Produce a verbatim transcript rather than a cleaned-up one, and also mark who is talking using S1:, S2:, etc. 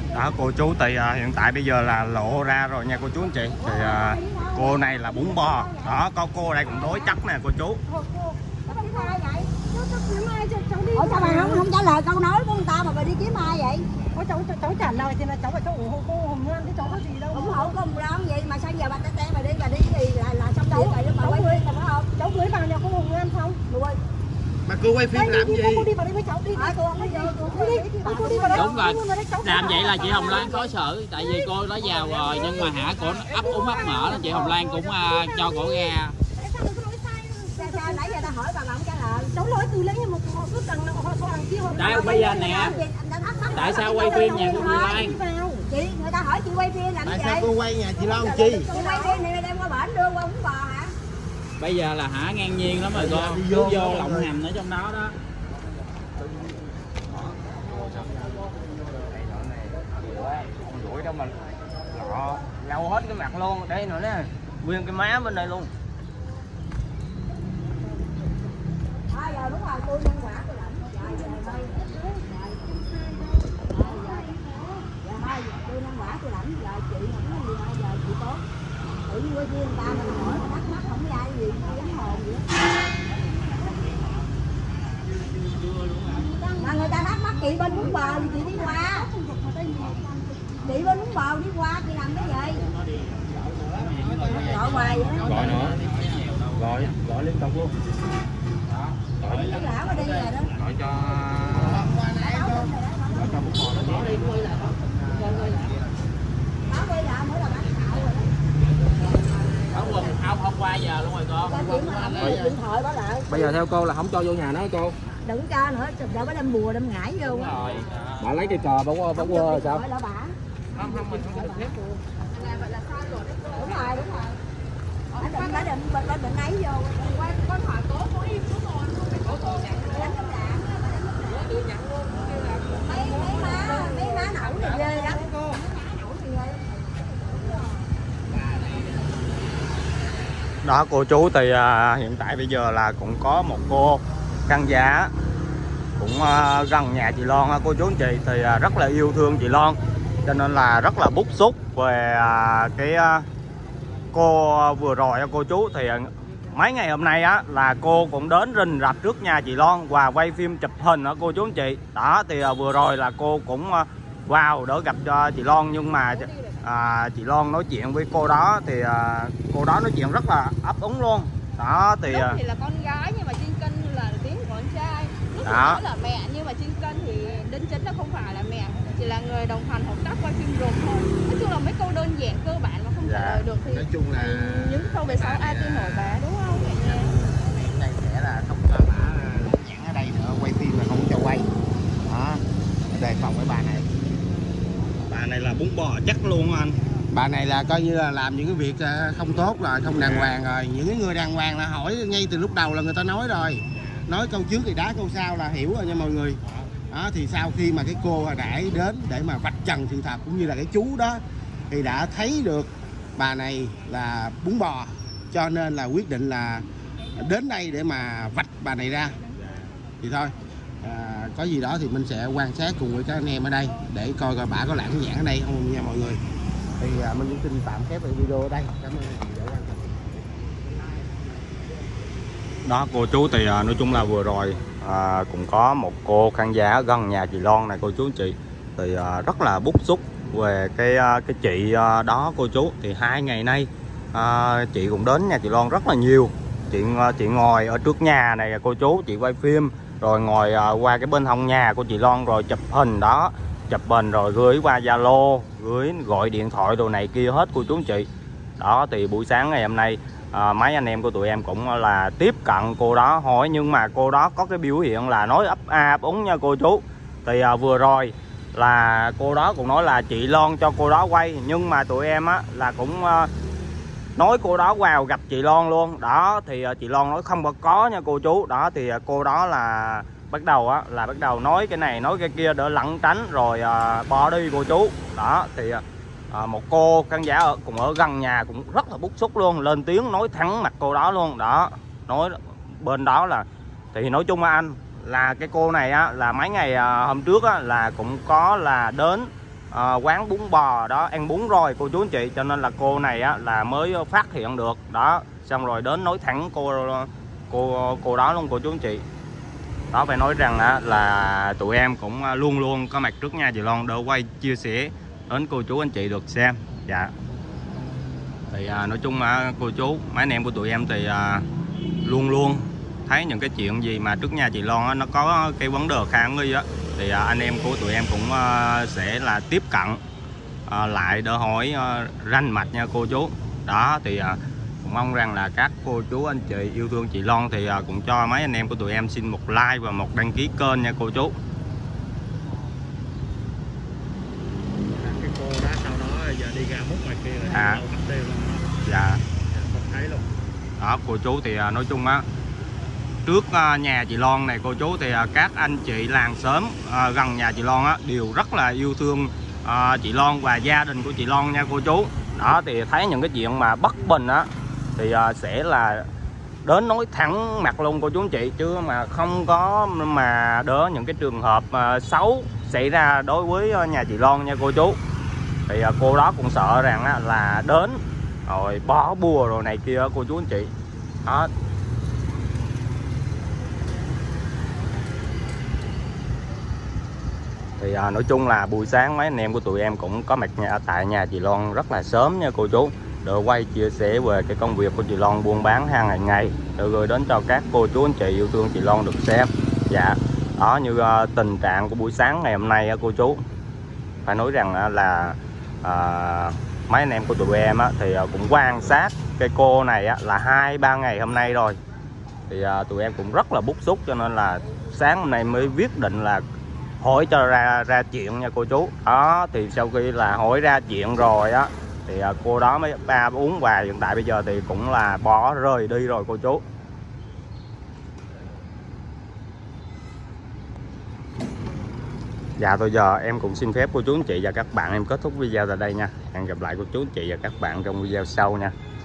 S1: Đó cô chú thì uh, hiện tại bây giờ là lộ ra rồi nha cô chú anh chị. Thì uh, cô này là bún bò. Đó có cô đây cũng đối chắc nè cô chú.
S2: Ủa sao bà không không trả lời câu nói của người ta mà bà đi kiếm ai vậy?
S3: Ủa cháu cháu trả lời thì là cháu phải cháu ủng hộ cô Hồng Loan chứ cháu có gì đâu.
S2: Ủng hộ cô Hồng Loan gì mà sao giờ bà té té bà đi bà đi gì là là xong
S3: cháu
S2: vậy bà quay phim phải không?
S3: Cháu cưới vào nhà cô Hồng Loan không?
S2: Đuôi.
S4: Mà cô quay phim làm gì?
S3: Cô đi vào đây với cháu đi.
S2: À, cô không đi vô, cô
S3: đi. Cô đi vào đây.
S5: Đúng rồi. Làm vậy là chị Hồng Loan khó xử, tại vì cô đã giàu rồi nhưng mà hả cổ ấp úng ấp mở nên chị Hồng Loan cũng uh, cho cổ ra.
S2: Sao nãy giờ ta hỏi bà mà không trả lời.
S3: Cháu nói từ lấy một họ cứ đằng nào họ đằng kia họ.
S5: Đây bây giờ nè. Tại sao quay phim nhà cô Loan?
S2: Chị người ta hỏi chị quay phim làm gì vậy?
S4: Tại sao cô quay nhà chị Loan chi?
S2: Chị quay phim này đem qua bển đưa qua bún bò hả?
S5: Bây giờ là hả ngang nhiên lắm rồi con, đi vô, vô lộng hành ở trong đó đó.
S1: Rủi đâu mà lọ lau hết cái mặt luôn. Đây nữa nè, nguyên cái má bên đây luôn.
S2: À, giờ đúng rồi, tôi nhân quả tôi lãnh. Rồi, giờ đây. Dạ thôi, tôi nhân quả tôi lãnh. Giờ chị không có gì hai giờ chị tốt. Tự nhiên quay phim người ta mình hỏi mà thắc mắc không có ai gì, không dám hồn gì hết. Mà người ta thắc mắc chị bên bún bò thì chị đi qua. Chị bên bún bò đi qua chị làm cái gì? Gọi hoài vậy đó.
S4: Gọi nữa. Gọi, gọi liên tục luôn.
S2: Gọi đi lão mà đi rồi đó.
S4: Gọi cho gọi cho bún bò nó đi quay lại đó.
S2: Báo quay lại mới là bán xạo rồi đó.
S5: Không, không, không qua giờ luôn rồi con.
S2: Điện thoại báo lại.
S4: Bây giờ theo cô là không cho vô nhà nữa cô.
S2: Đừng cho nữa, đợi bà đem bùa đem ngải vô.
S5: Đúng rồi.
S4: Bà lấy cây cờ bà qua bà qua rồi sao?
S2: Là bà.
S5: Không, không mình không được phép.
S2: Đúng rồi, đúng rồi. Bà định, bà định, bà định ấy vô. Quay con hỏi cố, cố im, cố ngồi luôn. Cố cố nhận luôn. Đánh trong đạn. Đưa nhận luôn. Mấy, mấy má, mấy má nẩu này ghê lắm.
S1: Đó cô chú thì à, hiện tại bây giờ là cũng có một cô khán giả cũng à, gần nhà chị Loan cô chú anh chị, thì à, rất là yêu thương chị Loan cho nên là rất là bức xúc về à, cái à, cô vừa rồi cô chú. Thì à, mấy ngày hôm nay á là cô cũng đến rình rập trước nhà chị Loan và quay phim chụp hình đó cô chú anh chị. Đó thì à, vừa rồi là cô cũng à, vào đỡ gặp cho chị Loan, nhưng mà à, chị Loan nói chuyện với cô đó thì à, cô đó nói chuyện rất là ấp úng luôn. Đó thì
S6: Lúc thì là con gái nhưng mà trên kênh là tiếng của con trai. Lúc thì
S1: đó
S6: nói là mẹ nhưng mà trên kênh thì đính chính là không phải là mẹ, chỉ là người đồng hành hợp tác quay phim rồi thôi. Nói chung là mấy câu đơn giản cơ bản mà không trả lời được thì
S4: nói chung là
S6: những câu về sau ai tin nổi bà đúng không cả nhà?
S4: đây sẽ là không cho bà nhãn ở đây nữa, quay phim là không cho quay. Đó, đề phòng với bà này.
S1: bà này là bún bò chắc luôn anh.
S4: Bà này là coi như là làm những cái việc không tốt rồi, không đàng hoàng rồi. Những cái người đàng hoàng là hỏi ngay từ lúc đầu là người ta nói rồi. Nói câu trước thì đá câu sau là hiểu rồi nha mọi người. Đó, thì sau khi mà cái cô đã đến để mà vạch trần sự thật cũng như là cái chú đó thì đã thấy được bà này là bún bò, cho nên là quyết định là đến đây để mà vạch bà này ra. Thì thôi à, có gì đó thì mình sẽ quan sát cùng với các anh em ở đây để coi coi bà có lãng nhãn ở đây không nha mọi người. Thì à, mình cũng xin tạm khép lại video ở đây. Cảm ơn chị đã quan tâm.
S1: Đó cô chú thì à, nói chung là vừa rồi à, cũng có một cô khán giả gần nhà chị Loan này cô chú anh chị, thì à, rất là bức xúc về cái à, cái chị à, đó cô chú. Thì hai ngày nay à, chị cũng đến nhà chị Loan rất là nhiều. Chị chị ngồi ở trước nhà này cô chú, chị quay phim rồi ngồi à, qua cái bên hông nhà của chị Loan rồi chụp hình đó, chụp hình rồi gửi qua Zalo, gửi gọi điện thoại đồ này kia hết cô chú anh chị. Đó thì buổi sáng ngày hôm nay à, mấy anh em của tụi em cũng là tiếp cận cô đó hỏi, nhưng mà cô đó có cái biểu hiện là nói ấp a ấp úng nha cô chú. Thì à, vừa rồi là cô đó cũng nói là chị Loan cho cô đó quay, nhưng mà tụi em á là cũng à, nói cô đó vào gặp chị Loan luôn. Đó thì à, chị Loan nói không có có nha cô chú. Đó thì à, cô đó là bắt đầu á là bắt đầu nói cái này nói cái kia để lẩn tránh rồi à, bỏ đi cô chú. Đó thì à, một cô khán giả ở cùng ở gần nhà cũng rất là bức xúc luôn, lên tiếng nói thẳng mặt cô đó luôn. Đó nói bên đó là thì nói chung là anh là cái cô này á là mấy ngày à, hôm trước á là cũng có là đến à, quán bún bò đó ăn bún rồi cô chú anh chị, cho nên là cô này á, là mới phát hiện được đó, xong rồi đến nói thẳng cô cô cô đó luôn cô chú anh chị. Đó, phải nói rằng á, là tụi em cũng luôn luôn có mặt trước nha chị Loan để quay chia sẻ đến cô chú anh chị được xem. Dạ thì à, nói chung à, cô chú mấy anh em của tụi em thì à, luôn luôn thấy những cái chuyện gì mà trước nhà chị Loan á, nó có cái vấn đề khả nghi á, thì à, anh em của tụi em cũng à, sẽ là tiếp cận à, lại để hỏi à, ranh mạch nha cô chú. Đó thì à, cũng mong rằng là các cô chú anh chị yêu thương chị Loan thì à, cũng cho mấy anh em của tụi em xin một like và một đăng ký kênh nha cô chú.
S7: Cái cô đó sau đó giờ đi ra mút ngoài kia rồi
S1: À.
S7: đâu mất tiêu luôn đó.
S1: Dạ
S7: Không thấy luôn.
S1: đó cô chú thì à, nói chung á, trước à, nhà chị Loan này cô chú thì à, các anh chị làng xóm à, gần nhà chị Loan á đều rất là yêu thương à, chị Loan và gia đình của chị Loan nha cô chú. Đó thì thấy những cái chuyện mà bất bình á thì à, sẽ là đến nói thẳng mặt luôn cô chú anh chị, chứ mà không có mà đỡ những cái trường hợp à, xấu xảy ra đối với nhà chị Loan nha cô chú. Thì à, cô đó cũng sợ rằng á, là đến rồi bó bùa rồi này kia cô chú anh chị. Đó thì à, nói chung là buổi sáng mấy anh em của tụi em cũng có mặt nhà, tại nhà chị Loan rất là sớm nha cô chú, để quay chia sẻ về cái công việc của chị Loan buôn bán hàng ngày ngày để gửi đến cho các cô chú anh chị yêu thương chị Loan được xem. Dạ đó, như uh, tình trạng của buổi sáng ngày hôm nay uh, cô chú phải nói rằng uh, là uh, mấy anh em của tụi em uh, thì uh, cũng quan sát cái cô này uh, là hai ba ngày hôm nay rồi, thì uh, tụi em cũng rất là bức xúc, cho nên là sáng hôm nay mới quyết định là hỏi cho ra ra chuyện nha cô chú. Đó thì sau khi là hỏi ra chuyện rồi á thì à, cô đó mới ba uống và hiện tại bây giờ thì cũng là bỏ rời đi rồi cô chú. Dạ thôi giờ em cũng xin phép cô chú anh chị và các bạn em kết thúc video tại đây nha. Hẹn gặp lại cô chú anh chị và các bạn trong video sau nha.